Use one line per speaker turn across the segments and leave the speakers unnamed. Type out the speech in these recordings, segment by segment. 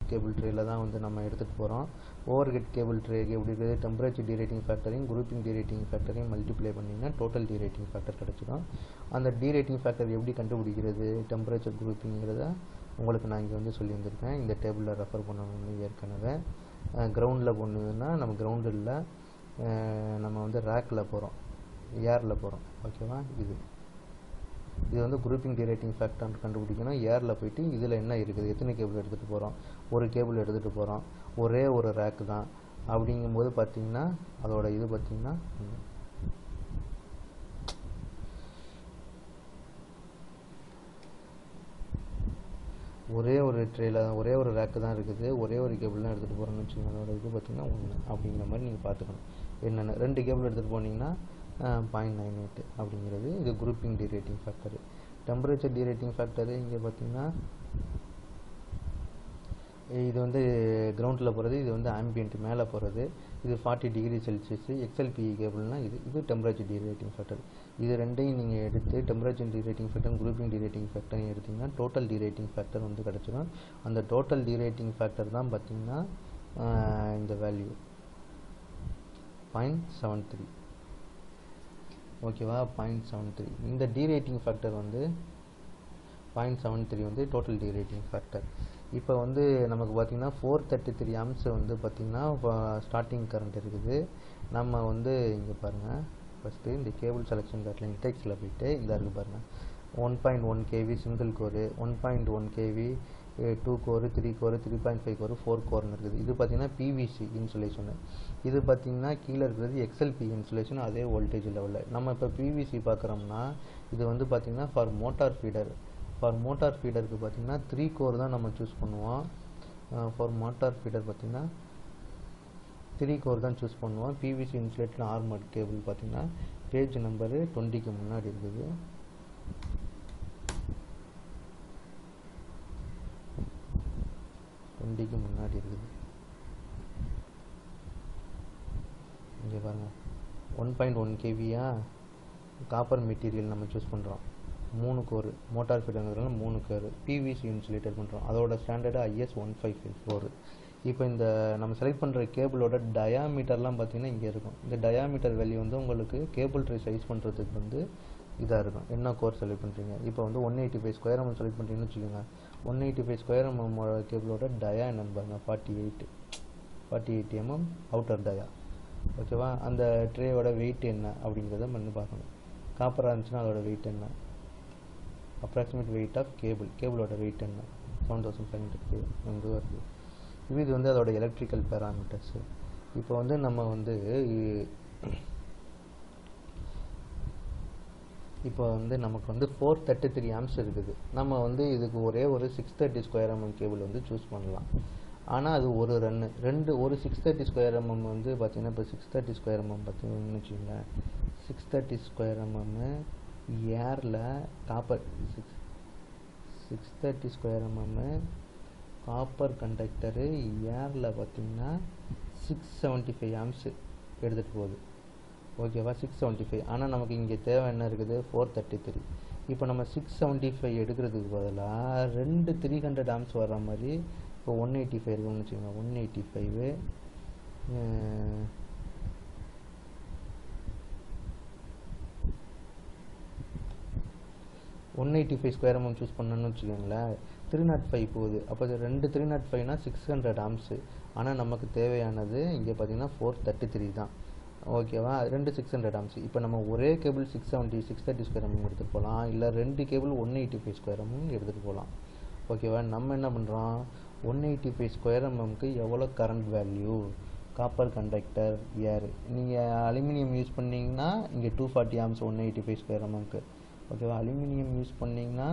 Cable ட்ரேயில் தான் வந்து நம்ம எடுத்துகிட்டு போகிறோம். ஓவர் ஹெட் கேபிள் ட்ரேக்கு எப்படி இருக்குது, டெம்பரேச்சர் டீரேட்டிங் ஃபேக்டரையும் குரூப்பிங் டீரேட்டிங் ஃபேக்டரையும் மல்டிப்ளை பண்ணிங்கன்னா டோட்டல் டீரேட்டிங் ஃபேக்டர் கிடச்சிடும். அந்த டீரேட்டிங் ஃபேக்டர் எப்படி கண்டுபிடிக்கிறது, டெம்பரேச்சர் குரூப்பிங்கிறத உங்களுக்கு நான் இங்கே வந்து சொல்லியிருந்திருக்கேன். இந்த டேபிளில் ரெஃபர் பண்ணணும்னு ஏற்கனவே. கிரவுண்டில் போனதுன்னா நம்ம கிரவுண்டில் நம்ம வந்து ரேக்கில் போகிறோம், ஏரில் போகிறோம். ஓகேவா, இது வந்து குரூப்பிங் டீரேட்டிங் ஃபேக்டர் கண்டுபிடிக்கணும். ஏரில் போயிட்டு இதில் என்ன இருக்குது, எத்தனை கேபிள் எடுத்துகிட்டு போகிறோம், ஒரு கேபிள் எடுத்துகிட்டு போகிறோம், ஒரே ஒரு ரேக்கு தான். அப்படிங்கும்போது பார்த்திங்கன்னா அதோட இது பார்த்திங்கன்னா ஒரே ஒரு ட்ரேயில் ஒரே ஒரு ரேக்கு தான் இருக்குது, ஒரே ஒரு கேபிள் தான் எடுத்துகிட்டு போகிறோம்னு வச்சுக்கோங்க. அதோட இது பார்த்திங்கன்னா 1 அப்படிங்கிற மாதிரி நீங்கள் பார்த்துக்கணும். என்னென்ன 2 கேபிள் எடுத்துகிட்டு போனீங்கன்னா 0.98 அப்படிங்கிறது இது grouping derating factor. Temperature derating factor இங்கே பார்த்திங்கன்னா இது வந்து கிரவுண்டில் போகிறது, இது வந்து ஆம்பியன்ட் மேலே போகிறது. இது 40 டிகிரி செல்சியஸ். எக்ஸ்எல்பிஇ கேபிள்னால் இது டெம்பரேச்சர் டீரேட்டிங் ஃபேக்டர். இது ரெண்டையும் நீங்கள் எடுத்து temperature derating factor grouping derating ஃபேக்டரையும் எடுத்திங்கன்னா டோட்டல் டீரேட்டிங் ஃபேக்டர் வந்து கிடச்சிடும். அந்த டோட்டல் டீரேட்டிங் ஃபேக்டர் தான் பார்த்திங்கன்னா இந்த வேல்யூ 0.73. ஓகேவா, 0.73. இந்த டீரேட்டிங் ஃபேக்டர் வந்து 0.73 வந்து டோட்டல் டீரேட்டிங் ஃபேக்டர். இப்போ வந்து நமக்கு பார்த்திங்கன்னா 433 ஆம்ஸ் வந்து பார்த்திங்கன்னா ஸ்டார்டிங் கரண்ட் இருக்குது. நம்ம வந்து இங்கே பாருங்கள், ஃபஸ்ட்டு இந்த கேபிள் செலெக்ஷன் கார்டில் இன்டெக்ஸில் போய்ட்டு இதாக இருக்குது பாருங்கள், 1.1 kV single core, 1.1 kV 2 core, 3 core, 3.5 core, 4 கோர்னு இருக்குது. இது பார்த்திங்கன்னா பிவிசி இன்சுலேஷனு. இது பார்த்திங்கன்னா கீழே இருக்கிறது எக்ஸ்எல்பி இன்சுலேஷன், அதே வோல்டேஜ் லெவலில். நம்ம இப்போ பிவிசி பார்க்குறோம்னா இது வந்து பார்த்திங்கன்னா for motor feeder. For motor ஃபீடருக்கு பார்த்திங்கன்னா 3 கோர் தான் நம்ம சூஸ் பண்ணுவோம். ஃபார் மோட்டார் ஃபீடர் பார்த்திங்கன்னா 3 கோர் தான் சூஸ் பண்ணுவோம். பிவிசி இன்சுலேட்டட் ஆர்மர்ட் கேபிள் பார்த்திங்கன்னா பேஜ் நம்பரு 20க்கு முன்னாடி இருக்குது. இங்கே பாருங்கள், 1.1 kVயா காப்பர் மெட்டீரியல் நம்ம சூஸ் பண்ணுறோம். 3 கோர் மோட்டார் ஃபீடர்ங்கிறதுனால 3 கோர் பிவிசி இன்சுலேட்டர் பண்ணுறோம். அதோட ஸ்டாண்டர்டு IS 1554. இப்போ இந்த நம்ம செலக்ட் பண்ணுற கேபிளோட டயாமீட்டர்லாம் பார்த்திங்கன்னா இங்கே இருக்கும். இந்த டயாமீட்டர் வேல்யூ வந்து உங்களுக்கு கேபிள் ட்ரே சைஸ் பண்ணுறதுக்கு வந்து இதாக இருக்கும். என்ன கோர் செலக்ட் பண்ணுறீங்க, இப்போ வந்து 185 ஸ்கொயர் mm செலக்ட் பண்ணுறீங்கன்னு வச்சுக்கோங்க. 185 ஸ்கொயர் mm கேபிளோட டயா என்னன்னு பாருங்கள், 48 mm அவுட்டர் டயா. ஓகேவா, அந்த ட்ரேயோட வெயிட் என்ன அப்படிங்கிறத வந்து பார்க்கணும். காப்பராக இருந்துச்சுன்னா அதோட வெயிட் என்ன, அப்ராக்சிமேட் வெயிட் ஆஃப் கேபிளோட வெயிட் என்ன, 7500 வந்து வருது. இது வந்து அதோட எலக்ட்ரிக்கல் பேராமீட்டர்ஸு. இப்போ வந்து நம்ம வந்து இப்போ வந்து நமக்கு வந்து 433 ஆம்ஸ் இருக்குது. நம்ம வந்து இதுக்கு ஒரே ஒரு 630 ஸ்கொயர் mm கேபிள் வந்து சூஸ் பண்ணலாம். ஆனால் அது ஒரு ஒரு 630 ஸ்கொயர் mm வந்து பார்த்திங்கன்னா இப்போ 630 ஸ்கொயர் mm பார்த்திங்கன்னு வச்சுக்கோங்களேன். 630 ஸ்கொயர் mm ஏரில் copper 630 square mm copper conductor ஏரில் பார்த்திங்கன்னா 675 ஆம்ஸ் எடுத்துகிட்டு போகுது. ஓகேவா, 675. ஆனால் நமக்கு இங்கே தேவை என்ன இருக்குது, 433. இப்போ நம்ம 675 எடுக்கிறதுக்கு பதிலாக 2 300 ஆம்ஸ் வர்ற மாதிரி இப்போ 185 இருக்குன்னு வச்சுக்கோங்க. 185 ஸ்கொயர் mm சூஸ் பண்ணணும்னு வச்சுக்கோங்களேன். 305 போகுது. அப்போ இது 2 305னா 600 ஆம்ஸு. ஆனால் நமக்கு தேவையானது இங்கே பார்த்திங்கன்னா 433 தான். ஓகேவா, 2 600 ஆம்ஸ். இப்போ நம்ம ஒரே கேபிள் 630 ஸ்கொயர் mm எடுத்துகிட்டு போகலாம், இல்லை 2 கேபிள் 185 ஸ்கொயர் mm எடுத்துகிட்டு போகலாம். ஓகேவா, நம்ம என்ன பண்ணுறோம், 185 ஸ்கொயர் mmக்கு எவ்வளோ current value, copper conductor air. நீங்கள் அலுமினியம் யூஸ் பண்ணிங்கன்னா இங்கே 240 ஆம்ஸ் 185 ஸ்கொயர் mmக்கு. ஓகேவா, அலுமினியம் யூஸ் பண்ணிங்கன்னா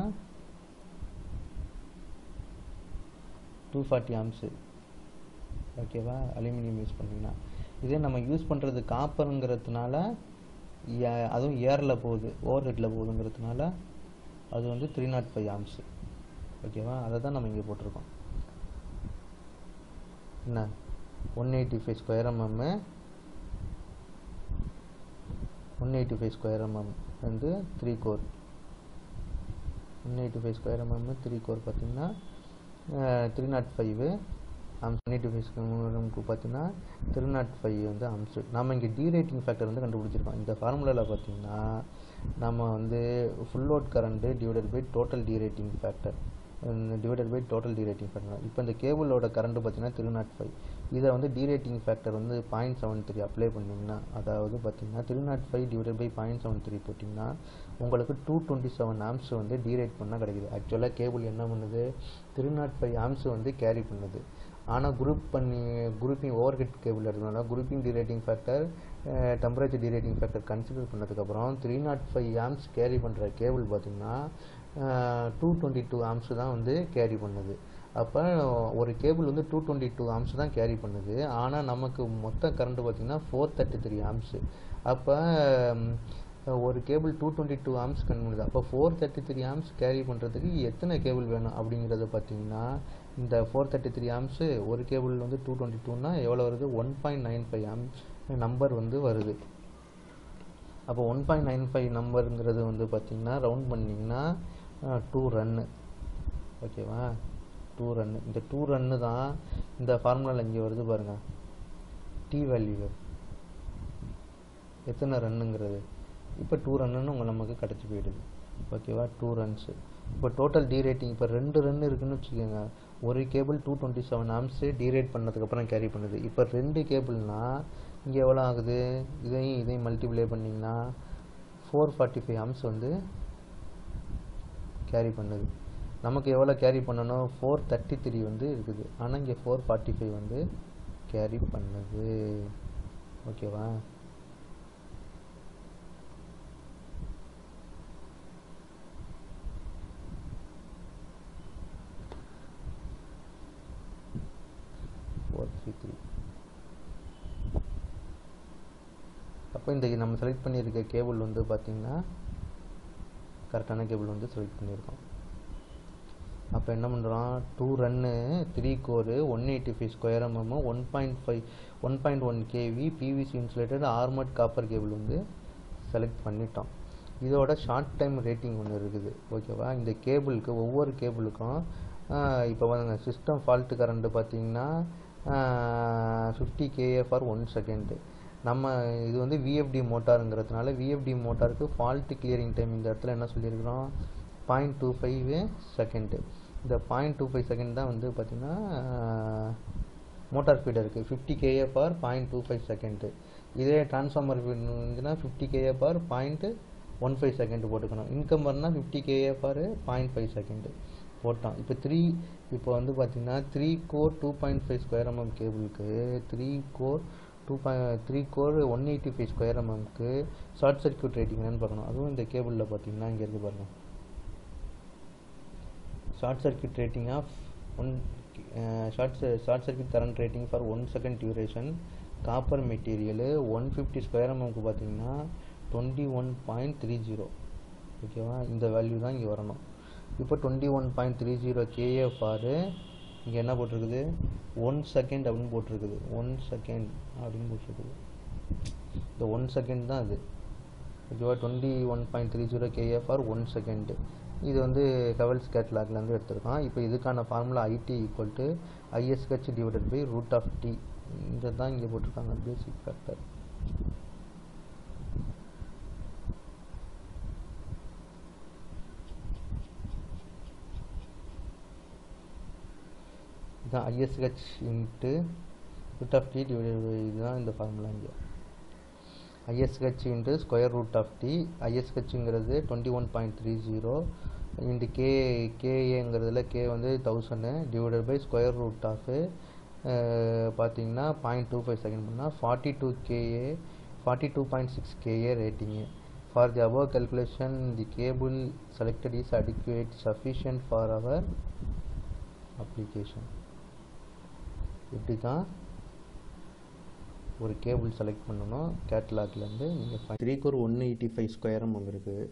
240 ஆம்ஸு. ஓகேவா, அலுமினியம் யூஸ் பண்ணிங்கன்னா. இதே நம்ம யூஸ் பண்ணுறது காப்பருங்கிறதுனால அதுவும் ஏரில் போகுது, ஓவர் ஹெட்டில் போகுதுங்கிறதுனால அது வந்து 305 ஆம்ஸு. ஓகேவா, அதை தான் நம்ம இங்கே போட்டிருக்கோம். என்ன 185 ஸ்கொயர் mm 185 ஸ்கொயர் mm வந்து 3 கோர். 185 ஸ்கொயர் mm 3 கோர் பார்த்திங்கன்னா 305 ஆம்ஸ் 185 பார்த்தீங்கன்னா 305 வந்து ஆம்ஸ். நம்ம இங்கே டீரேட்டிங் ஃபேக்டர் வந்து கண்டுபிடிச்சிருக்கோம். இந்த ஃபார்முலாவில் பார்த்தீங்கன்னா நம்ம வந்து full load current divided by total derating factor இப்போ இந்த கேபிளோட கரண்ட் பார்த்தீங்கன்னா 305. இதை வந்து டீரேட்டிங் ஃபேக்டர் வந்து 0.73 அப்ளை பண்ணிங்கன்னா, அதாவது பார்த்தீங்கன்னா 305 டிவைடட் பை 0.73 போட்டிங்கன்னா உங்களுக்கு 227 ஆம்ஸ் வந்து டீரேட் பண்ணால் கிடைக்குது. ஆக்சுவலாக கேபிள் என்ன பண்ணுது, 305 ஆம்ஸ் வந்து கேரி பண்ணுது. ஆனால் குரூப்பிங் ஓவர் ஹெட் கேபிள் இருக்கிறதுனால grouping derating factor, temperature derating factor consider பண்ணதுக்கப்புறம் 305 ஆம்ஸ் கேரி பண்ணுற கேபிள் பார்த்திங்கன்னா 222 ஆம்ஸ் தான் வந்து கேரி பண்ணுது. அப்போ ஒரு கேபிள் வந்து 222 ஆம்ஸ் தான் கேரி பண்ணுது. ஆனால் நமக்கு மொத்த கரண்ட் பார்த்திங்கன்னா 433 ஆம்ஸ். அப்போ ஒரு கேபிள் 222 ஆம்ஸ் பண்ணுது. அப்போ 433 ஆம்ஸ் கேரி பண்ணுறதுக்கு எத்தனை கேபிள் வேணும் அப்படிங்கிறத பார்த்தீங்கன்னா, இந்த 433 ஆம்ஸு ஒரு கேபிள் வந்து 222னா எவ்வளோ வருது, 1.95 ஆம்ஸ் நம்பர் வந்து வருது. அப்போ 1.95 நம்பருங்கிறது வந்து பார்த்திங்கன்னா ரவுண்ட் பண்ணிங்கன்னா 2 ரன்னு. ஓகேவா, 2 ரன்னு. இந்த 2 ரன்னு தான் இந்த ஃபார்முலாவில் இங்கே வருது பாருங்கள், டி வேல்யூ எத்தனை ரன்னுங்கிறது. இப்போ 2 ரன்னுன்னு நமக்கு கிடச்சி போயிடுது. ஓகேவா, 2 ரன்ஸு. இப்போ டோட்டல் டீரேட்டிங் இப்போ 2 ரன் இருக்குதுன்னு வச்சுக்கோங்க. ஒரு கேபிள் 227 ஆம்ஸு டீரேட் பண்ணதுக்கப்புறம் கேரி பண்ணுது. இப்போ 2 கேபிள்னால் இங்கே எவ்வளோ ஆகுது, இதையும் மல்டிப்ளை பண்ணிங்கன்னா 445 ஆம்ஸ் வந்து கேரி பண்ணுது. நமக்கு எவ்வளோ கேரி பண்ணணும், 433 வந்து இருக்குது. ஆனால் இங்கே 445 வந்து கேரி பண்ணுது. ஓகேவா, அப்போ இந்த நம்ம செலக்ட் பண்ணியிருக்க கேபிள் வந்து பார்த்திங்கன்னா கரெக்டான கேபிள் வந்து செலக்ட் பண்ணியிருக்கோம். அப்போ என்ன பண்ணுறோம், 2 run 3 core 185 square mm 1.1 kV PVC insulated armoured copper cable வந்து செலக்ட் பண்ணிட்டோம். இதோட ஷார்ட் டைம் ரேட்டிங் ஒன்று இருக்குது. ஓகேவா, இந்த கேபிளுக்கு ஒவ்வொரு கேபிளுக்கும் இப்போ வந்து சிஸ்டம் ஃபால்ட்டு கரண்ட்டு பார்த்திங்கன்னா 50 kA ஃபார் 1 செகண்டு. நம்ம இது வந்து விஎஃப்டி மோட்டாருங்கிறதுனால விஎஃப்டி மோட்டாருக்கு ஃபால்ட்டு கிளியரிங் டைம் இந்த இடத்துல என்ன சொல்லியிருக்கிறோம், 0.25 செகண்டு. இந்த 0.25 செகண்ட் தான் வந்து பார்த்திங்கன்னா மோட்டார் ஃபீடருக்கு 50 kA ஃபார் 0.25 செகண்டு. இதே டிரான்ஸ்ஃபார்மர் ஃபீடுனா 50 kA ஃபார் 0.15 செகண்ட் போட்டுக்கணும். இன்கம்பர்னா 50 kA ஃபார் 0.5 செகண்டு போட்டோம். இப்போ வந்து பார்த்திங்கன்னா 3 கோர் 2.5 ஸ்கொயர் mm கேபிளுக்கு 3 கோர் 185 ஸ்கொயர் mmக்கு ஷார்ட் சர்க்யூட் ரேட்டிங் என்னன்னு பார்க்கணும். அதுவும் இந்த கேபிளில் பார்த்தீங்கன்னா இங்கே இருக்கு பாருங்கள், short circuit rating of short circuit current rating for 1 second duration copper material 150 square mmக்கு பார்த்தீங்கன்னா 21.30. ஓகேவா, இந்த வேல்யூ தான் இங்கே வரணும். இப்போ 21.30 kA ஃபார் இங்கே என்ன போட்டிருக்குது, 1 செகண்ட் அப்படின்னு போட்டிருக்குது. 1 செகண்ட் அப்படின்னு போட்டிருக்குது. இந்த 1 செகண்ட் தான் அது. ஓகேவா, 21.30 kA ஃபார் 1 செகண்டு. இது வந்து ஹெவல்ஸ் கேட்லாக்லேருந்து எடுத்திருக்கோம். இப்போ இதுக்கான formula ID equal to ISH divided by √T. இதை தான் இங்கே போட்டிருக்காங்க, பேசிக் ஃபேக்டர். இதுதான் ISH into √T divided by, இதுதான் இந்த ஃபார்முலா இங்கே. ISH into square √T. ISHங்கிறது 21.30 இன்ட்டு கேஏங்கிறதுல கே வந்து 1000 divided by square root of பார்த்தீங்கன்னா 0.25 செகண்ட் பண்ணால் 42.6 kA rating. For the above calculation the cable selected is adequate sufficient for our application. இப்படி தான் ஒரு கேபிள் செலக்ட் பண்ணணும் கேட்லாக்லேருந்து. நீங்கள் 3 கோர் 185 ஸ்கொயர் mm இருக்குது.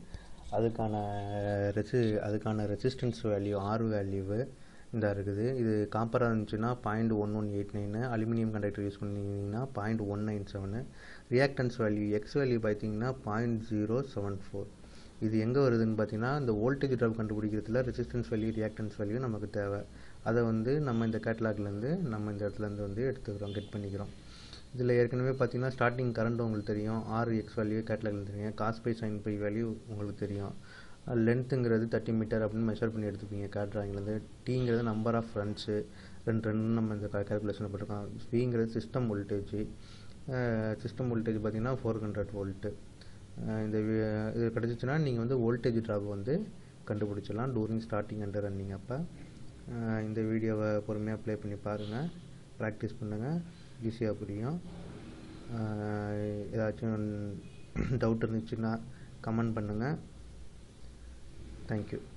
அதுக்கான ரெசிஸ்டன்ஸ் வேல்யூ ஆர் வேல்யூவு இந்த இருக்குது. இது காப்பராக இருந்துச்சுன்னா 0.1189, அலுமினியம் கண்டக்டர் யூஸ் பண்ணிங்கன்னா 0.197. ரியாக்டன்ஸ் வேல்யூ எக்ஸ் வேல்யூ பார்த்தீங்கன்னா 0.074. இது எங்கே வருதுன்னு பார்த்தீங்கன்னா இந்த வோல்டேஜ் ட்ராப் கண்டுபிடிக்கிறதுல ரெசிஸ்டன்ஸ் வேல்யூ ரியாக்டன்ஸ் வேல்யூ நமக்கு தேவை. அதை வந்து நம்ம இந்த கேட்லாக்லேருந்து நம்ம இந்த இடத்துலேருந்து வந்து எடுத்துக்கிறோம், கெட் பண்ணிக்கிறோம். இதில் ஏற்கனவே பார்த்தீங்கன்னா ஸ்டார்டிங் கரண்ட் உங்களுக்கு தெரியும், எக்ஸ் வேல்யூ கேட்லாக்ல தெரியும், cos phi sine phi value உங்களுக்கு தெரியும், லென்த்துங்கிறது 30 மீட்டர் அப்படின்னு மெஷர் பண்ணி எடுத்துப்பீங்க கேட் ட்ராயிங்லேருந்து. டீங்கிறது நம்பர் ஆஃப் ஃப்ரெண்ட்ஸு, ரெண்டு நம்ம இந்த கேல்குலேஷன் போட்டிருக்கோம். விங்கிறது சிஸ்டம் வோல்டேஜ், சிஸ்டம் வோல்டேஜ் பார்த்தீங்கன்னா 400 வோல்ட்டு. இது கிடச்சிச்சின்னா நீங்கள் வந்து வோல்டேஜ் ட்ராப் வந்து கண்டுபிடிச்சிடலாம் டூரிங் ஸ்டார்டிங் அண்ட் ரன்னிங். அப்போ இந்த வீடியோவை பொறுமையாக ப்ளே பண்ணி பாருங்கள், ப்ராக்டிஸ் பண்ணுங்கள், ஈஸியாக புரியும். ஏதாச்சும் டவுட் இருந்துச்சுன்னா கமெண்ட் பண்ணுங்கள். தேங்க்யூ.